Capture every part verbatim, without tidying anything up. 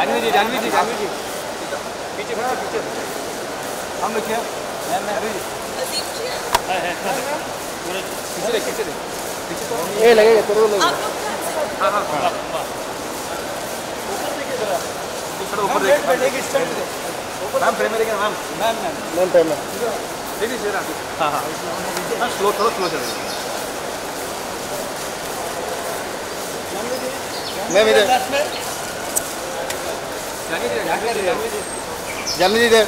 जानवी जी जानवी जी जानवी जी पीछे पीछे पीछे हम लोग क्या मैं मैं अभी है है पूरे पीछे देख पीछे देख पीछे तो ये लगेगा तेरे को लगेगा हां हां ऊपर देखिए जरा थोड़ा ऊपर देख एक स्टैंड दे मैम फ्रेम में देखिए ma'am ma'am ma'am ma'am frame में देखिए जरा हां हां हां स्लो थोड़ा स्लो चलेगा मैं मेरे जानवी जी जानवी जी जानवी जी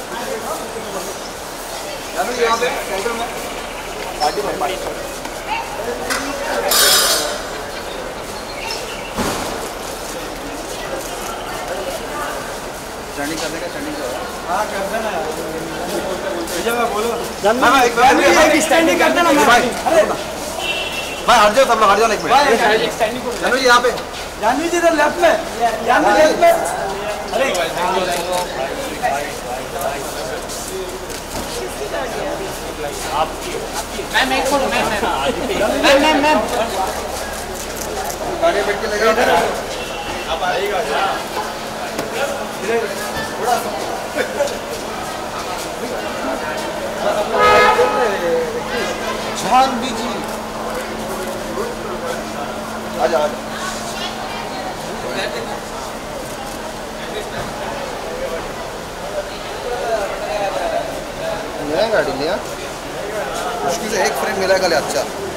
जानवी जी यहाँ पे सेंटर में पार्टी में पार्टी स्टैंडिंग करने का स्टैंडिंग कर हाँ कर देना भैया मैं बोलो जानवी एक बार स्टैंडिंग कर देना भाई अरे भाई हट जाओ सब लोग हट जाओ एक मिनट स्टैंडिंग करो जानवी जी यहाँ पे जानवी जी इधर लेफ्ट में जानवी लेफ्ट में अरे आपकी मैम एक photo ma'am ma'am ma'am ma'am गाड़ी बैठ के लगा इधर आप आइएगा इधर थोड़ा जानवी जी आजा आजा नया गाड़ी लिया मुश्किल से एक फ्रेम मिला कल अच्छा